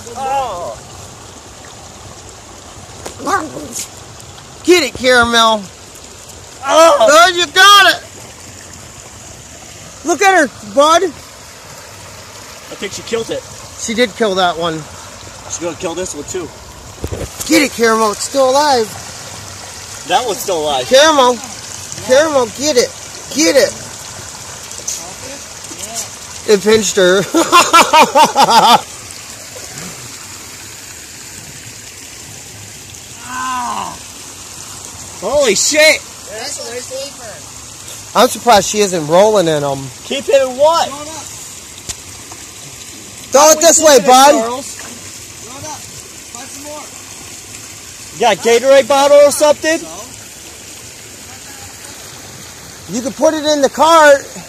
Oh. Get it, Caramel. Oh. Good, you got it. Look at her, bud. I think she killed it. She did kill that one. She's gonna kill this one too. Get it, Caramel. It's still alive. That one's still alive. Caramel. Caramel, get it. Get it. It pinched her. Holy shit! That's a nice leaper. I'm surprised she isn't rolling in them. Keep hitting what? Throw it this way, bud. Throw it up. Find some more. You got a Gatorade bottle or something? You can put it in the cart.